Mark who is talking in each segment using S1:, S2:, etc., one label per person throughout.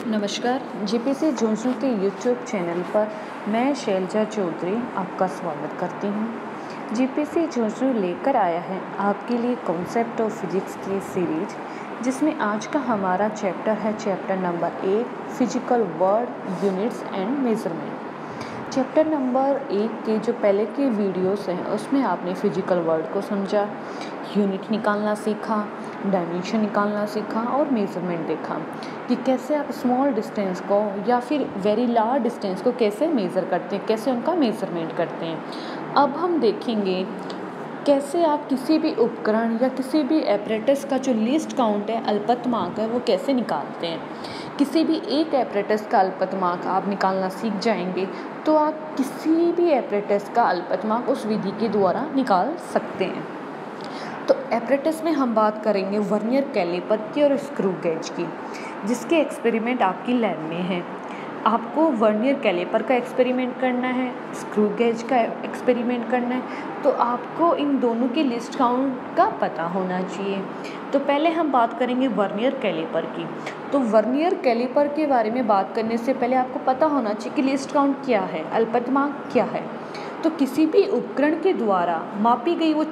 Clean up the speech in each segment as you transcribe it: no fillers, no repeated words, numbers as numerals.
S1: नमस्कार। जीपीसी झुंझुनू के YouTube channel पर मैं शैलजा चौधरी आपका स्वागत करती हूँ। जीपीसी झुंझुनू लेकर आया है आपके लिए कॉन्सेप्ट ऑफ फिजिक्स की सीरीज, जिसमें आज का हमारा चैप्टर है chapter number 1 physical world units and measurement. Chapter number 1 के जो पहले के वीडियोस हैं उसमें आपने फिजिकल वर्ड को समझा, यूनिट निकालना सीखा, डायमेंशन निकालना सीखा और मेजरमेंट देखा कि कैसे आप स्मॉल डिस्टेंस को या फिर वेरी लार्ज डिस्टेंस को कैसे मेज़र करते हैं, कैसे उनका मेजरमेंट करते हैं। अब हम देखेंगे कैसे आप किसी भी उपकरण या किसी भी एपरेटस का जो लीस्ट काउंट है, अल्पतमांक है, वो कैसे निकालते हैं। किसी भी एक एपरेटस का अल्पतमांक आप निकालना सीख जाएंगे तो आप किसी भी एपरेटस का अल्पतमांक उस विधि के द्वारा निकाल सकते हैं। तो एपरेटस में हम बात करेंगे वर्नियर कैलिपर की और स्क्रू गेज की, जिसके एक्सपेरिमेंट आपकी लैब में है। आपको वर्नियर कैलिपर का एक्सपेरिमेंट करना है, स्क्रू गेज का एक्सपेरिमेंट करना है, तो आपको इन दोनों के लिस्ट काउंट का पता होना चाहिए। तो पहले हम बात करेंगे वर्नियर कैलिपर की। तो वर्नियर कैलिपर के बारे में बात करने से पहले आपको पता होना चाहिए कि लिस्ट काउंट क्या है, अल्पतमांक क्या है। तो किसी भी उपकरण के द्वारा मापी गई वो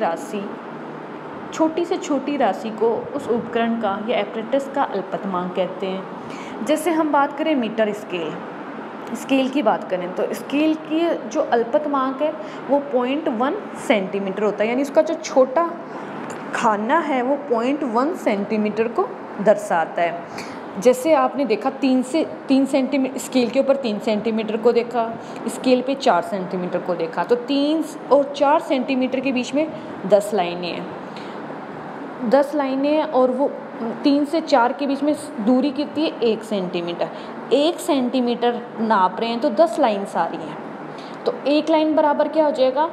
S1: छोटी से छोटी राशि को उस उपकरण का या एपरेटस का अल्पतमांक कहते हैं। जैसे हम बात करें मीटर स्केल की बात करें तो स्केल की जो अल्पतमांक है वो 0.1 सेंटीमीटर होता है, यानी उसका जो छोटा खाना है वो 0.1 सेंटीमीटर को दर्शाता है। जैसे आपने देखा 3 सेंटीमीटर स्केल के ऊपर 3 सेंटीमीटर को देखा, स्केल पे 4 सेंटीमीटर को देखा, तो 3 और 4 सेंटीमीटर के बीच में 10 लाइनें हैं। 10 लाइनें और वो 3 से 4 के बीच में दूरी कितनी है, 1 सेंटीमीटर। 1 सेंटीमीटर नाप रहे हैं तो 10 लाइन सारी हैं, तो एक लाइन बराबर क्या हो जाएगा,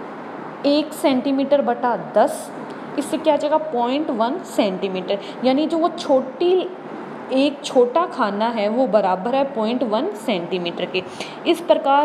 S1: 1 सेंटीमीटर बटा 10। इससे क्या आ जाएगा 0.1 सेंटीमीटर, यानी जो वो एक छोटा खाना है वो बराबर है 0.1 सेंटीमीटर के। इस प्रकार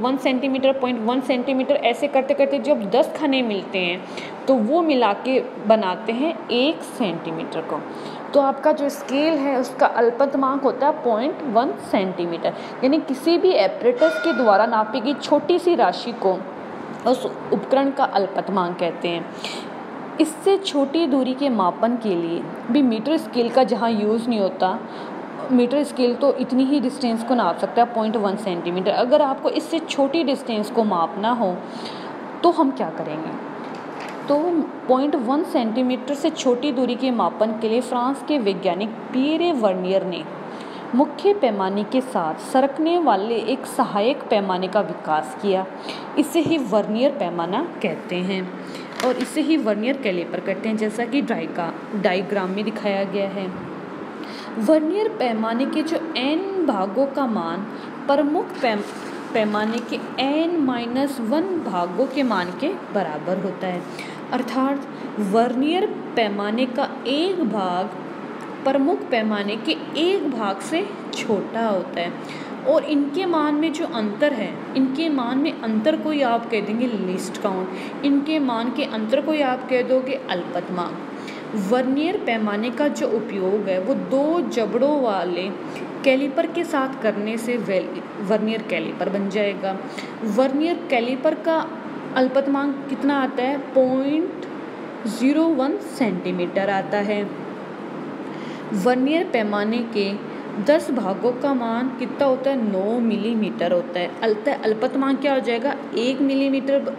S1: 0.1 सेंटीमीटर ऐसे करते करते जब 10 खाने मिलते हैं तो वो मिला के बनाते हैं 1 सेंटीमीटर को। तो आपका जो स्केल है उसका अल्पतमांक होता है 0.1 सेंटीमीटर, यानी किसी भी एपरेटस के द्वारा नापी गई छोटी सी राशि को उस उपकरण का अल्पतमांक कहते हैं। इससे छोटी दूरी के मापन के लिए भी मीटर स्केल का जहाँ यूज़ नहीं होता, मीटर स्केल तो इतनी ही डिस्टेंस को नाप सकता है 0.1 सेंटीमीटर। अगर आपको इससे छोटी डिस्टेंस को मापना हो तो हम क्या करेंगे, तो 0.1 सेंटीमीटर से छोटी दूरी के मापन के लिए फ्रांस के वैज्ञानिक पियरे वर्नियर ने मुख्य पैमाने के साथ सरकने वाले एक सहायक पैमाने का विकास किया। इसे ही वर्नियर पैमाना कहते हैं और इसे ही वर्नियर कैलिपर कहते हैं, जैसा कि डायग्राम में दिखाया गया है। वर्नियर पैमाने के जो n भागों का मान प्रमुख पैमाने के n-1 भागों के मान के बराबर होता है। अर्थात वर्नियर पैमाने का एक भाग प्रमुख पैमाने के एक भाग से छोटा होता है और इनके मान में जो अंतर है, इनके मान में अंतर को ही आप कह देंगे लिस्ट काउंट, इनके मान के अंतर को ही आप कह दोगे अल्पतमांक। वर्नियर पैमाने का जो उपयोग है वो 2 जबड़ों वाले कैलिपर के साथ करने से वर्नियर कैलिपर बन जाएगा। वर्नियर कैलिपर का अल्पतमांक कितना आता है, 0.01 सेंटीमीटर आता है। वर्नियर पैमाने के 10 भागों का मान कितना होता है, 9 मिलीमीटर होता है। अल्पतमांक क्या हो जाएगा, 1 मिलीमीटर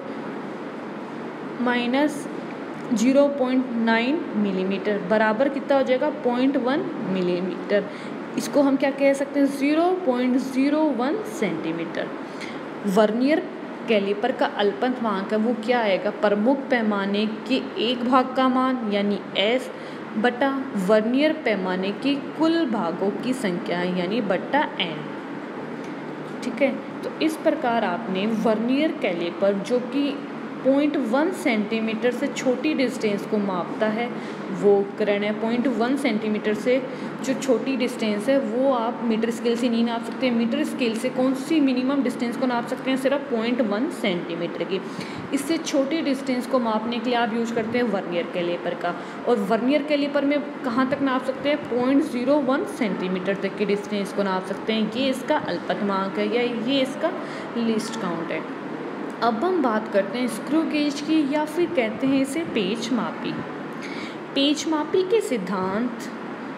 S1: माइनस 0.9 मिलीमीटर बराबर कितना हो जाएगा 0.1 मिलीमीटर। इसको हम क्या कह सकते हैं, 0.01 सेंटीमीटर। वर्नियर कैलिपर का अल्पतमांक है वो क्या आएगा, प्रमुख पैमाने के एक भाग का मान यानी S बटा वर्नियर पैमाने के कुल भागों की संख्या यानी बटा n। ठीक है, तो इस प्रकार आपने वर्नियर कैलिपर जो कि 0.1 सेंटीमीटर से छोटी डिस्टेंस को मापता है वो उपकरण है। 0.1 सेंटीमीटर से जो छोटी डिस्टेंस है वो आप मीटर स्केल से नहीं नाप सकते। मीटर स्केल से कौन सी मिनिमम डिस्टेंस को नाप सकते हैं? सिर्फ 0.1 सेंटीमीटर की। इससे छोटी डिस्टेंस को मापने के लिए आप यूज करते हैं वर्नियर कैलिपर का, और वर्नियर कैलिपर में कहाँ तक नाप सकते हैं? 0.01 सेंटीमीटर तक की डिस्टेंस को नाप सकते हैं। ये इसका अल्पतमांक है या ये इसका लीस्ट काउंट है। अब हम बात करते हैं स्क्रू गेज की, या फिर कहते हैं इसे पेच मापी। पेच मापी के सिद्धांत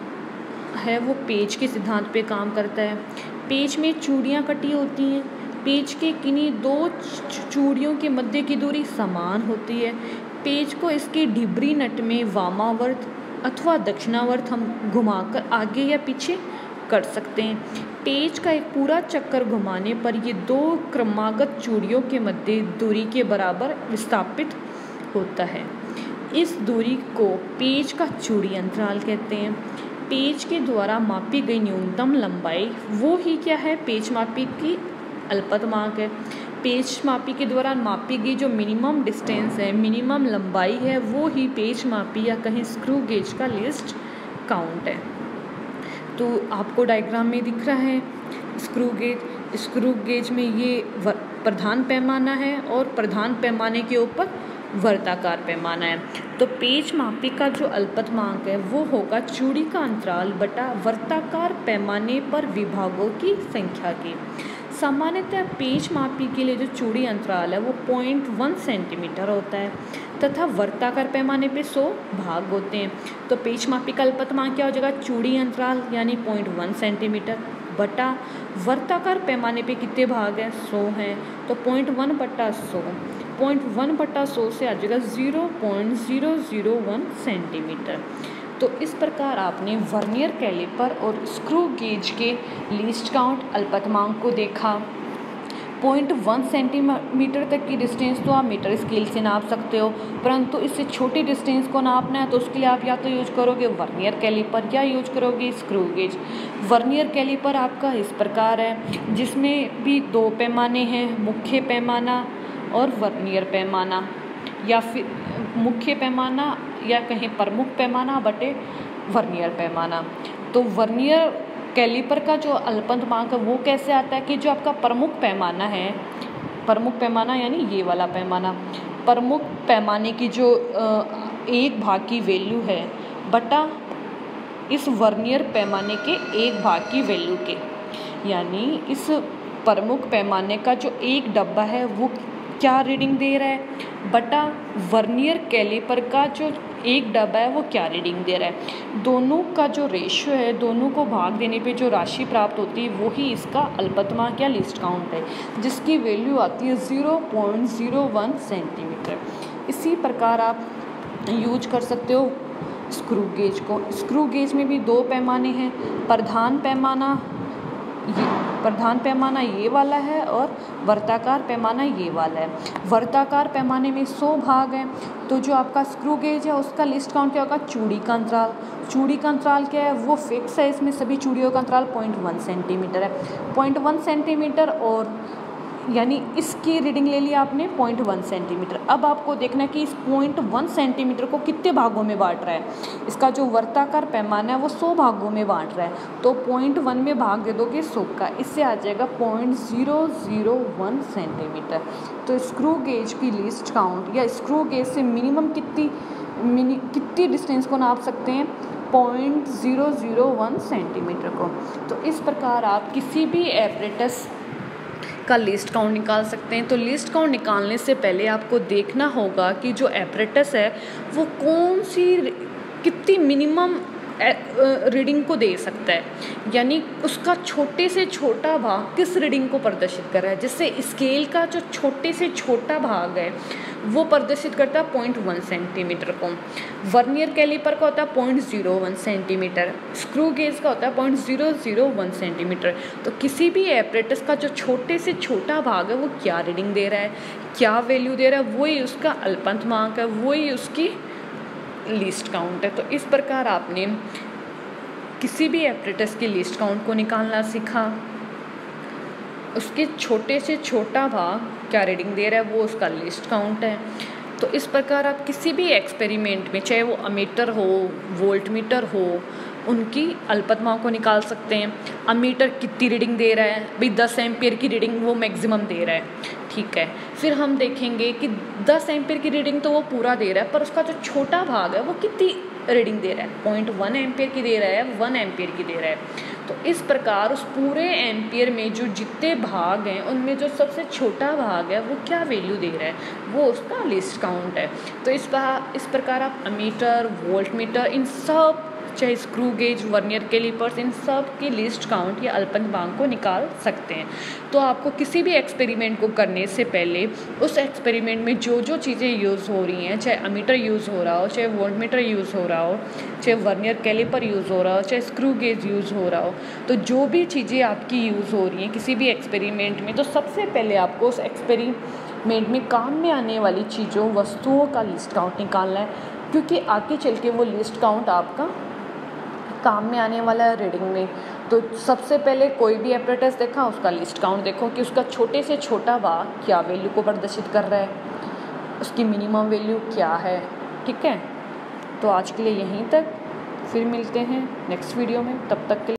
S1: है वो पेच के सिद्धांत पे काम करता है। पेच में चूड़ियाँ कटी होती हैं। पेच के किन्हीं दो चूड़ियों के मध्य की दूरी समान होती है। पेच को इसके ढिबरी नट में वामावर्त अथवा दक्षिणावर्त हम घुमाकर आगे या पीछे कर सकते हैं। पेच का एक पूरा चक्कर घुमाने पर ये दो क्रमागत चूड़ियों के मध्य दूरी के बराबर विस्थापित होता है। इस दूरी को पेच का चूड़ी अंतराल कहते हैं। पेच के द्वारा मापी गई न्यूनतम लंबाई वो ही क्या है? पेच मापी की अल्पतमांक है। पेच मापी के द्वारा मापी गई जो मिनिमम डिस्टेंस है, मिनिमम लंबाई है, वो ही पेच मापी या कहीं स्क्रू गेज का लीस्ट काउंट है। तो आपको डायग्राम में दिख रहा है स्क्रू गेज। स्क्रू गेज में ये प्रधान पैमाना है और प्रधान पैमाने के ऊपर वर्ताकार पैमाना है। तो पेच मापी का जो अल्पतमांक है वो होगा चूड़ी का अंतराल बटा वर्ताकार पैमाने पर विभागों की संख्या की। सामान्यतः पेच मापी के लिए जो चूड़ी अंतराल है वो 0.1 सेंटीमीटर होता है तथा वर्ताकार पैमाने पे 100 भाग होते हैं। तो पेच मापी का अल्पतमांक क्या हो जाएगा? चूड़ी अंतराल यानी 0.1 सेंटीमीटर बटा वर्ताकार पैमाने पे कितने भाग हैं? 100 हैं। तो 0.1 बटा 100, 0.1 बटा 100 से आ जाएगा 0.001 सेंटीमीटर। तो इस प्रकार आपने वर्नियर कैलिपर और स्क्रू गेज के लीस्ट काउंट अल्पतमांक को देखा। 0.1 सेंटीमीटर तक की डिस्टेंस तो आप मीटर स्केल से नाप सकते हो, परंतु इससे छोटी डिस्टेंस को नापना है तो उसके लिए आप या तो यूज करोगे वर्नियर कैलिपर या यूज करोगे स्क्रू गेज। वर्नियर कैलिपर आपका इस प्रकार है जिसमें भी दो पैमाने हैं, मुख्य पैमाना और वर्नियर पैमाना, या फिर मुख्य पैमाना या कहीं प्रमुख पैमाना बटे वर्नियर पैमाना। तो वर्नियर कैलिपर का जो अल्पतमांक है वो कैसे आता है कि जो आपका प्रमुख पैमाना है, प्रमुख पैमाना यानी ये वाला पैमाना, प्रमुख पैमाने की जो एक भाग की वैल्यू है बटा इस वर्नियर पैमाने के एक भाग की वैल्यू के, यानी इस प्रमुख पैमाने का जो एक डब्बा है वो क्या रीडिंग दे रहा है बटा वर्नियर कैलिपर का जो एक डब्बा है वो क्या रीडिंग दे रहा है। दोनों का जो रेशियो है, दोनों को भाग देने पे जो राशि प्राप्त होती है वो ही इसका अल्पतमांक या लीस्ट काउंट है, जिसकी वैल्यू आती है 0.01 सेंटीमीटर। इसी प्रकार आप यूज कर सकते हो स्क्रू गेज को। स्क्रू गेज में भी दो पैमाने हैं, प्रधान पैमाना ये वाला है और वर्ताकार पैमाना ये वाला है। वर्ताकार पैमाने में 100 भाग हैं, तो जो आपका स्क्रू गेज है उसका लिस्ट काउंट क्या होगा? चूड़ी का अंतराल। चूड़ी का अंतराल क्या है? वो फिक्स है, इसमें सभी चूड़ियों का अंतराल 0.1 सेंटीमीटर है। 0.1 सेंटीमीटर और यानी इसकी रीडिंग ले लिया आपने 0.1 सेंटीमीटर। अब आपको देखना है कि इस 0.1 सेंटीमीटर को कितने भागों में बांट रहा है। इसका जो वर्ताकार पैमाना है वो 100 भागों में बांट रहा है, तो 0.1 में भाग दे दोगे 100 का, इससे आ जाएगा 0.001 सेंटीमीटर। तो स्क्रू गेज की लिस्ट काउंट या स्क्रू गेज से मिनिमम कितनी डिस्टेंस को नाप सकते हैं? 0.001 सेंटीमीटर को। तो इस प्रकार आप किसी भी एपरेटस का लिस्ट काउंट निकाल सकते हैं। तो लिस्ट काउंट निकालने से पहले आपको देखना होगा कि जो एपरेटस है वो कौन सी कितनी मिनिमम रीडिंग को दे सकता है, यानी उसका छोटे से छोटा भाग किस रीडिंग को प्रदर्शित कर रहा है। जिससे स्केल का जो छोटे से छोटा भाग है वो प्रदर्शित करता है 0.1 सेंटीमीटर को। वर्नियर कैलिपर का होता है 0.01 सेंटीमीटर, स्क्रू गेज का होता है 0.001 सेंटीमीटर। तो किसी भी एपरेटस का जो छोटे से छोटा भाग है वो क्या रीडिंग दे रहा है, क्या वैल्यू दे रहा है, वही उसका अल्पतमांक है, वही उसकी लिस्ट काउंट है। तो इस प्रकार आपने किसी भी एपरेटस की लिस्ट काउंट को निकालना सीखा। उसके छोटे से छोटा भाग क्या रीडिंग दे रहा है वो उसका लीस्ट काउंट है। तो इस प्रकार आप किसी भी एक्सपेरिमेंट में, चाहे वो अमीटर हो, वोल्टमीटर हो, उनकी अल्पतमाओं को निकाल सकते हैं। अमीटर कितनी रीडिंग दे रहा है, भाई 10 एम्पियर की रीडिंग वो मैक्सिमम दे रहा है, ठीक है। फिर हम देखेंगे कि 10 एम्पियर की रीडिंग तो वो पूरा दे रहा है, पर उसका जो छोटा भाग है वो कितनी रीडिंग दे रहा है, 0.1 एम्पियर की दे रहा है, 1 एम्पियर की दे रहा है। तो इस प्रकार उस पूरे एम्पियर में जो जितने भाग हैं उनमें जो सबसे छोटा भाग है वो क्या वैल्यू दे रहा है, वो उसका लीस्ट काउंट है। तो इस प्रकार आप अमीटर, वोल्टमीटर, इन सब, चाहे स्क्रू गेज, वर्नियर कैलिपर्स, इन सब की लिस्ट काउंट या अल्पतमांक को निकाल सकते हैं। तो आपको किसी भी एक्सपेरिमेंट को करने से पहले उस एक्सपेरिमेंट में जो जो चीज़ें यूज़ हो रही हैं, चाहे अमीटर यूज़ हो रहा हो, चाहे वोल्टमीटर यूज़ हो रहा हो, चाहे वर्नियर कैलिपर यूज़ हो रहा हो, चाहे स्क्रू गेज यूज़ हो रहा हो, तो जो भी चीज़ें आपकी यूज़ हो रही हैं किसी भी एक्सपेरिमेंट में, तो सबसे पहले आपको उस एक्सपेरिमेंट में काम में आने वाली चीज़ों, वस्तुओं का लिस्ट काउंट निकालना है, क्योंकि आगे चल के वो लिस्ट काउंट आपका काम में आने वाला है रीडिंग में। तो सबसे पहले कोई भी एपरेटस देखा, उसका लिस्ट काउंट देखो कि उसका छोटे से छोटा भाग क्या वैल्यू को प्रदर्शित कर रहा है, उसकी मिनिमम वैल्यू क्या है, ठीक है। तो आज के लिए यहीं तक, फिर मिलते हैं नेक्स्ट वीडियो में, तब तक के लिए